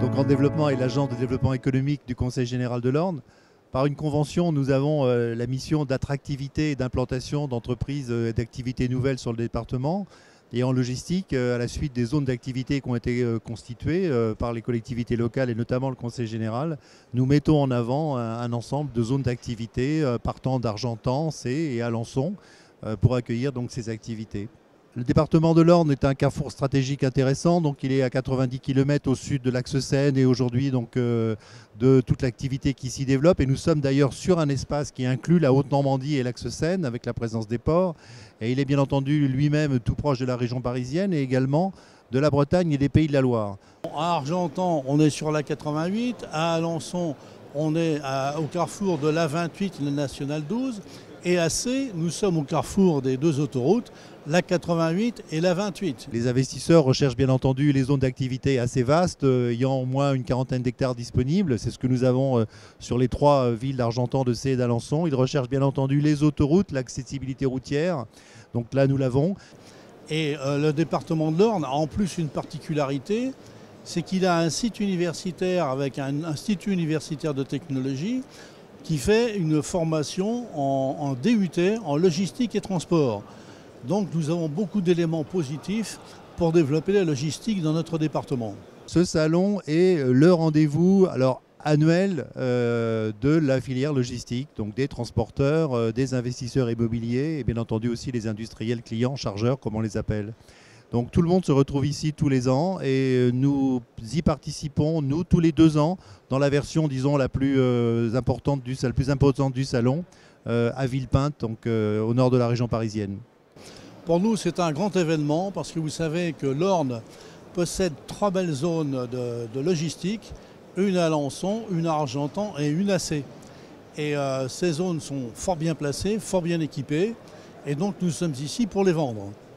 Grand Développement est l'agence de développement économique du Conseil général de l'Orne. Par une convention, nous avons la mission d'attractivité et d'implantation d'entreprises et d'activités nouvelles sur le département. Et en logistique, à la suite des zones d'activité qui ont été constituées par les collectivités locales et notamment le Conseil général, nous mettons en avant un ensemble de zones d'activité partant d'Argentan, Sées et Alençon pour accueillir donc ces activités. Le département de l'Orne est un carrefour stratégique intéressant, donc il est à 90 km au sud de l'axe Seine et aujourd'hui donc de toute l'activité qui s'y développe. Et nous sommes d'ailleurs sur un espace qui inclut la Haute-Normandie et l'axe Seine avec la présence des ports. Et il est bien entendu lui-même tout proche de la région parisienne et également de la Bretagne et des Pays de la Loire. À Argentan, on est sur la 88. À Alençon, on est au carrefour de l'A28 et la nationale 12. Et à Sées, nous sommes au carrefour des deux autoroutes, la 88 et la 28. Les investisseurs recherchent bien entendu les zones d'activité assez vastes, ayant au moins une quarantaine d'hectares disponibles. C'est ce que nous avons sur les trois villes d'Argentan, de Sées et d'Alençon. Ils recherchent bien entendu les autoroutes, l'accessibilité routière. Donc là, nous l'avons. Et le département de l'Orne a en plus une particularité, c'est qu'il a un site universitaire avec un institut universitaire de technologie qui fait une formation en DUT, en logistique et transport. Donc nous avons beaucoup d'éléments positifs pour développer la logistique dans notre département. Ce salon est le rendez-vous annuel de la filière logistique, donc des transporteurs, des investisseurs immobiliers et bien entendu aussi les industriels clients, chargeurs comme on les appelle. Donc tout le monde se retrouve ici tous les ans et nous y participons, nous, tous les 2 ans, dans la version, disons, la plus importante du salon, à Villepinte, donc au nord de la région parisienne. Pour nous, c'est un grand événement parce que vous savez que l'Orne possède 3 belles zones de logistique, une à Alençon, une à Argentan et une à Sées. Et ces zones sont fort bien placées, fort bien équipées et donc nous sommes ici pour les vendre.